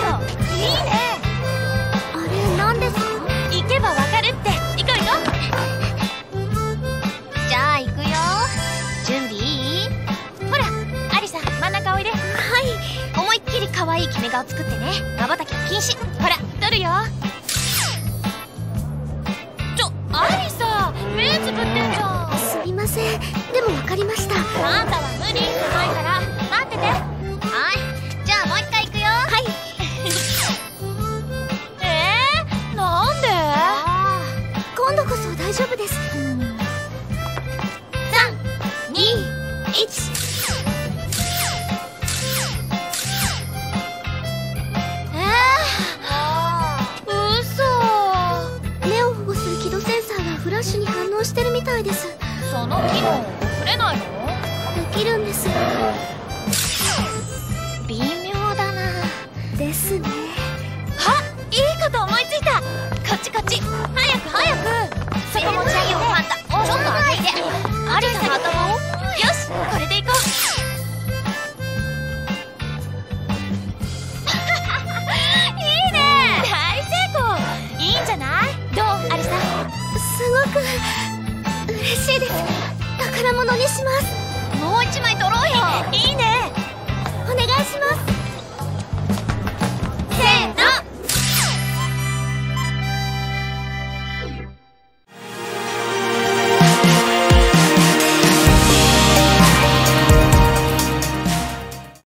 いいね。 あれ何ですか？ 行けばわかるって。行こう行こう。じゃあ行くよ。準備いい？ほらアリサ、真ん中おいで。はい。思いっきり可愛い決め顔作ってね。瞬きは禁止。ほら撮るよ。アリサ、目つぶってんじゃん。 すみません、でも分かりました。 あんたは無理。ないから待ってて。はい、じゃあもう一回行くよ。はい。なんで？ 今度こそ大丈夫です。 3、2、1。 目を保護する輝度センサーがフラッシュに反応してるみたいです。 その機能触れないの？ できるんですが。 微妙だな。 ですね。 あ、いいこと思いついた。こっちこっち。早く早く。そこ持ち上げよう。あんたちょっと上げて。アリサの頭を。よし、これでいこう。いいね。大成功。いいんじゃない？どうアリサ？ すごく嬉しいです。宝物にします。 もう一枚取ろうよ。いいね。